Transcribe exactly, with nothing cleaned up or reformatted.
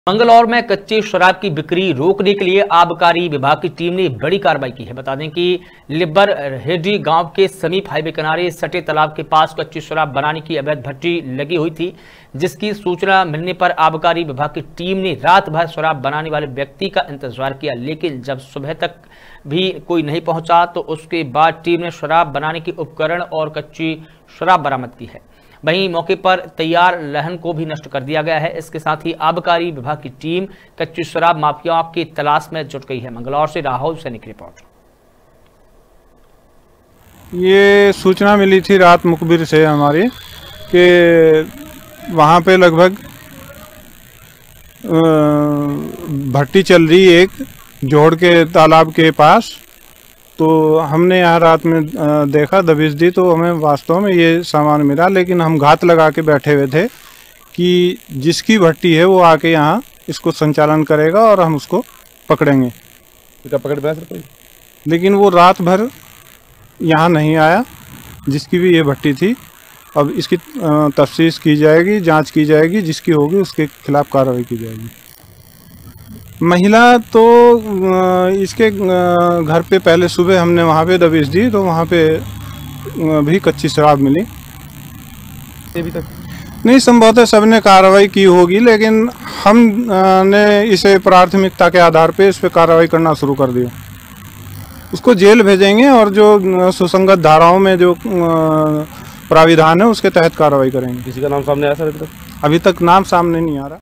मंगलौर में कच्ची शराब की बिक्री रोकने के लिए आबकारी विभाग की टीम ने बड़ी कार्रवाई की है। बता दें कि लिब्बर हेडी गांव के समीप हाईवे किनारे सटे तालाब के पास कच्ची शराब बनाने की अवैध भट्टी लगी हुई थी, जिसकी सूचना मिलने पर आबकारी विभाग की टीम ने रात भर शराब बनाने वाले व्यक्ति का इंतजार किया, लेकिन जब सुबह तक भी कोई नहीं पहुंचा तो उसके बाद टीम ने शराब बनाने के उपकरण और कच्ची शराब बरामद की है। वहीं मौके पर तैयार लहन को भी नष्ट कर दिया गया है। इसके साथ ही आबकारी विभाग की टीम कच्ची शराब माफियाओं की तलाश में जुट गई है। मंगलौर से राहुल सैनी की रिपोर्ट। ये सूचना मिली थी रात मुखबिर से हमारी कि वहाँ पे लगभग भट्टी चल रही एक जोड़ के तालाब के पास। तो हमने यहाँ रात में देखा, दबिश दी, तो हमें वास्तव में ये सामान मिला, लेकिन हम घात लगा के बैठे हुए थे कि जिसकी भट्टी है वो आके यहाँ इसको संचालन करेगा और हम उसको पकड़ेंगे। क्या पकड़ पाया सर कोई? लेकिन वो रात भर यहाँ नहीं आया, जिसकी भी ये भट्टी थी। अब इसकी तफ्तीश की जाएगी, जांच की जाएगी, जिसकी होगी उसके खिलाफ कार्रवाई की जाएगी। महिला तो इसके घर पे पहले सुबह हमने वहाँ पे दबिश दी तो वहाँ पे भी कच्ची शराब मिली। अभी तक नहीं, संभवतः सबने कार्रवाई की होगी, लेकिन हमने इसे प्राथमिकता के आधार पे इस पे कार्रवाई करना शुरू कर दिया। उसको जेल भेजेंगे और जो सुसंगत धाराओं में जो प्राविधान है उसके तहत कार्रवाई करेंगे। किसी का नाम सामने आया सर अभी तक? अभी तक नाम सामने नहीं आ रहा।